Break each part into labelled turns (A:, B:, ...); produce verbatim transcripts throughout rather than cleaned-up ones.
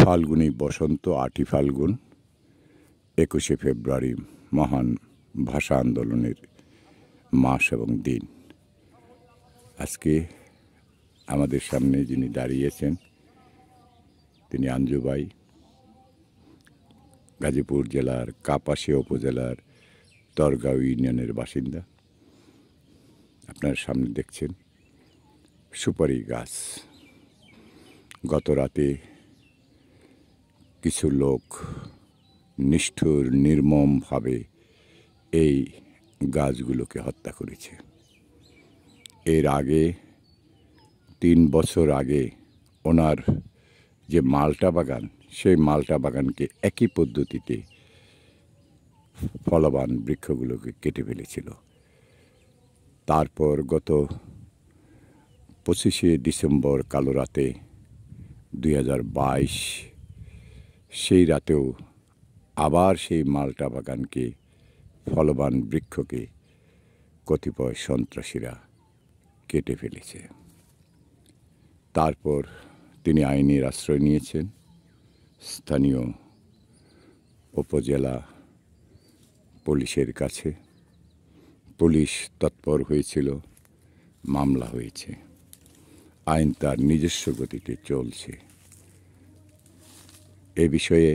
A: ফাল্গুনী বসন্ত আটই ফাল্গুন একুশে ফেব্রুয়ারি মহান ভাষা আন্দোলনের মাস এবং দিন। আজকে আমাদের সামনে যিনি দাঁড়িয়েছেন তিনি আঞ্জুবাই, গাজীপুর জেলার কাপাসিয়া উপজেলার তরগাঁও ইউনিয়নের বাসিন্দা। আপনার সামনে দেখছেন সুপারি গাছ। গত রাতে কিছু লোক নিষ্ঠুর নির্মমভাবে এই গাছগুলোকে হত্যা করেছে। এর আগে তিন বছর আগে ওনার যে মালটা বাগান, সেই মালটা বাগানকে একই পদ্ধতিতে ফলবান বৃক্ষগুলোকে কেটে ফেলেছিল। তারপর গত পঁচিশে ডিসেম্বর কালো রাতে দুই হাজার বাইশ সেই রাতেও আবার সেই মালটা বাগানকে ফলবান বৃক্ষকে কতিপয় সন্ত্রাসীরা কেটে ফেলেছে। তারপর তিনি আইনের আশ্রয় নিয়েছেন। স্থানীয় উপজেলা পুলিশের কাছে পুলিশ তৎপর হয়েছিল, মামলা হয়েছে, আইন তার নিজস্ব গতিতে চলছে। এ বিষয়ে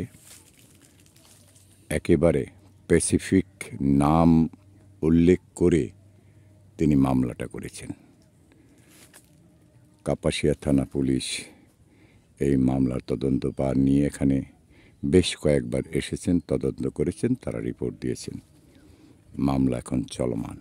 A: একেবারে স্পেসিফিক নাম উল্লেখ করে তিনি মামলাটা করেছেন। কাপাসিয়া থানা পুলিশ এই মামলার তদন্তভার নিয়ে এখানে বেশ কয়েকবার এসেছেন, তদন্ত করেছেন, তারা রিপোর্ট দিয়েছেন। মামলা এখন চলমান।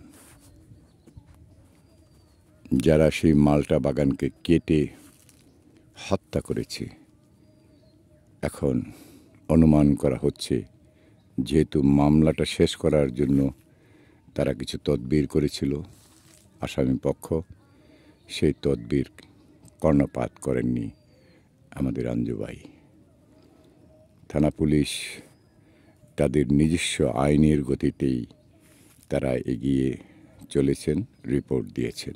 A: যারা সেই মালটা বাগানকে কেটে হত্যা করেছে, এখন অনুমান করা হচ্ছে যেহেতু মামলাটা শেষ করার জন্য তারা কিছু তদবির করেছিল, আসামি পক্ষ সেই তদবির কর্ণপাত করেননি আমাদের আঞ্জুবাই। থানা পুলিশ তাদের নিজস্ব আইনের গতিতেই তারা এগিয়ে চলেছেন, রিপোর্ট দিয়েছেন।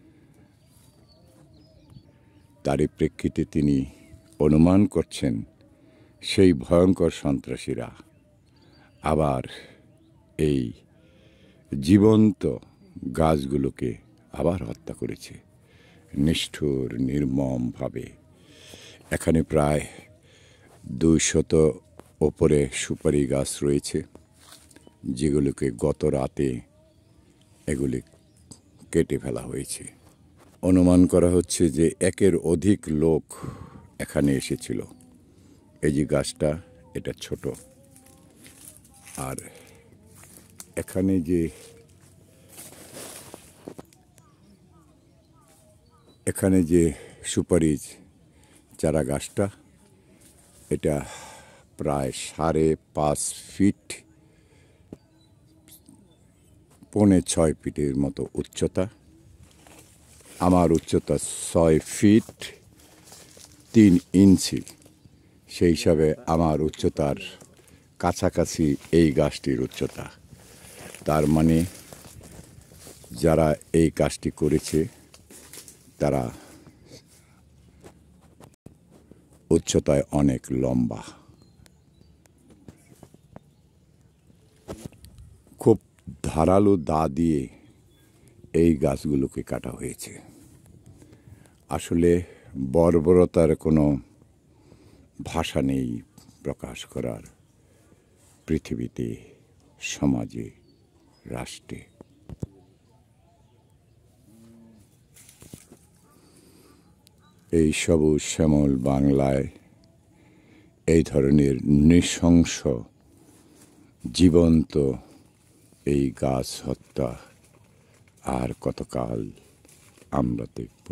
A: তারই প্রেক্ষিতে তিনি অনুমান করছেন সেই ভয়ঙ্কর সন্ত্রাসীরা আবার এই জীবন্ত গাছগুলোকে আবার হত্যা করেছে নিষ্ঠুর নির্মমভাবে। এখানে প্রায় দুইশত ওপরে সুপারি গাছ রয়েছে, যেগুলোকে গত রাতে এগুলি কেটে ফেলা হয়েছে। অনুমান করা হচ্ছে যে একের অধিক লোক এখানে এসেছিল। এই যে গাছটা, এটা ছোট, আর এখানে যে এখানে যে সুপারি চারা গাছটা, এটা প্রায় সাড়ে পাঁচ ফিট পৌনে ছয় ফিটের মতো উচ্চতা। আমার উচ্চতা ছয় ফিট তিন ইঞ্চি। সেই হিসাবে আমার উচ্চতার কাছাকাছি এই গাছটির উচ্চতা। তার মানে যারা এই কাজটি করেছে তারা উচ্চতায় অনেক লম্বা। খুব ধারালো দা দিয়ে এই গাছগুলোকে কাটা হয়েছে। আসলে বর্বরতার কোনো ভাষা নেই প্রকাশ করার পৃথিবীতে, সমাজে, রাষ্ট্রে। এই সবুজ শ্যামল বাংলায় এই ধরনের নৃশংস জীবন্ত এই গাছ হত্যা আর কতকাল আমরা দেখব?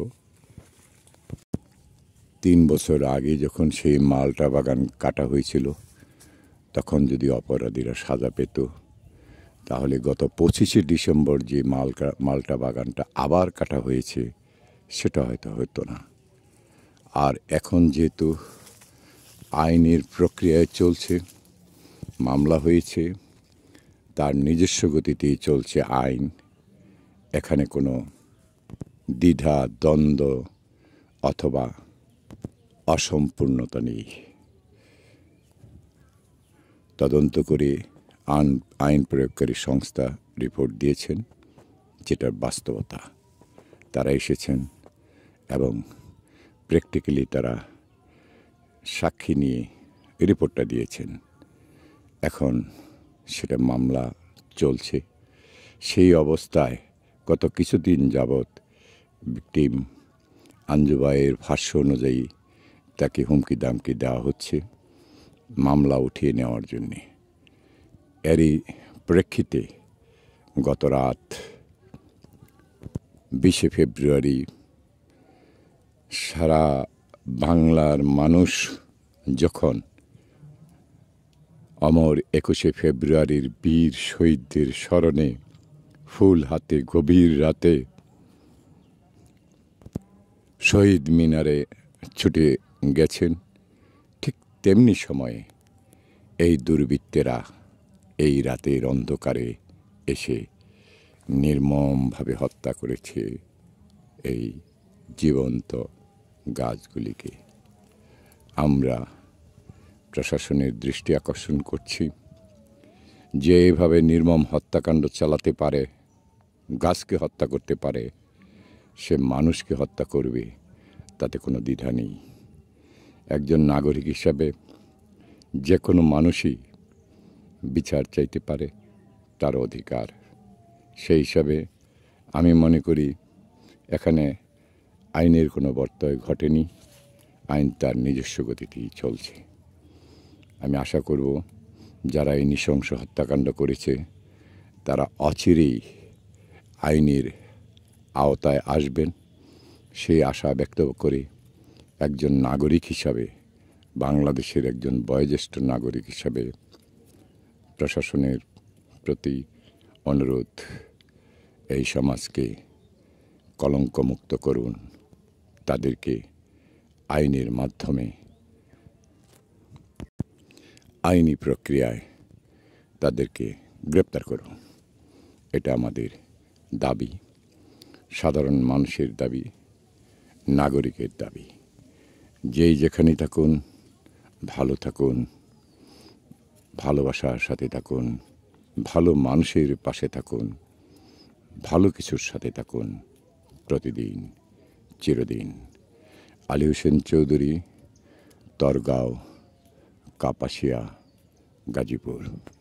A: তিন বছর আগে যখন সেই মালটা বাগান কাটা হয়েছিল, তখন যদি অপরাধীরা সাজা পেত, তাহলে গত পঁচিশে ডিসেম্বর যে মালটা মালটা বাগানটা আবার কাটা হয়েছে সেটা হয়তো হতো না। আর এখন যেহেতু আইনের প্রক্রিয়ায় চলছে, মামলা হয়েছে, তার নিজস্ব গতিতেই চলছে আইন। এখানে কোনো দ্বিধা দ্বন্দ্ব অথবা অসম্পূর্ণতা নেই। তদন্ত করে আইন আইন প্রয়োগকারী সংস্থা রিপোর্ট দিয়েছেন, যেটার বাস্তবতা। তারা এসেছেন এবং প্র্যাকটিক্যালি তারা সাক্ষী নিয়ে রিপোর্টটা দিয়েছেন। এখন সেটা মামলা চলছে। সেই অবস্থায় গত কিছুদিন যাবৎ ভিকটিম আঞ্জুবাইয়ের ভাষ্য অনুযায়ী তাকে হুমকি দামকি দেওয়া হচ্ছে মামলা উঠিয়ে নেওয়ার জন্যে। এরই প্রেক্ষিতে গত রাত বিশে ফেব্রুয়ারি সারা বাংলার মানুষ যখন অমর একুশে ফেব্রুয়ারির বীর শহীদদের স্মরণে ফুল হাতে গভীর রাতে শহীদ মিনারে ছুটে গেছেন, ঠিক তেমনি সময়ে এই দুর্বৃত্তেরা এই রাতের অন্ধকারে এসে নির্মমভাবে হত্যা করেছে এই জীবন্ত গাছগুলিকে। আমরা প্রশাসনের দৃষ্টি আকর্ষণ করছি যে এভাবে নির্মম হত্যাকাণ্ড চালাতে পারে, গাছকে হত্যা করতে পারে, সে মানুষকে হত্যা করবে, তাতে কোনো দ্বিধা নেই। একজন নাগরিক হিসাবে যে কোনো মানুষই বিচার চাইতে পারে, তার অধিকার। সেই হিসাবে আমি মনে করি এখানে আইনের কোনো ব্যত্যয় ঘটেনি, আইন তার নিজস্ব গতিতেই চলছে। আমি আশা করব যারা এই নৃশংস হত্যাকাণ্ড করেছে তারা অচিরেই আইনের আওতায় আসবেন, সেই আশা ব্যক্ত করে একজন নাগরিক হিসাবে, বাংলাদেশের একজন বয়োজ্যেষ্ঠ নাগরিক হিসাবে প্রশাসনের প্রতি অনুরোধ, এই সমাজকে কলঙ্কমুক্ত করুন, তাদেরকে আইনের মাধ্যমে আইনি প্রক্রিয়ায় তাদেরকে গ্রেপ্তার করুন। এটা আমাদের দাবি, সাধারণ মানুষের দাবি, নাগরিকের দাবি। যেই যেখানে থাকুন ভালো থাকুন, ভালোবাসার সাথে থাকুন, ভালো মানুষের পাশে থাকুন, ভালো কিছুর সাথে থাকুন প্রতিদিন, চিরদিন। আলী হোসেন চৌধুরী, তরগাঁও, কাপাসিয়া, গাজীপুর।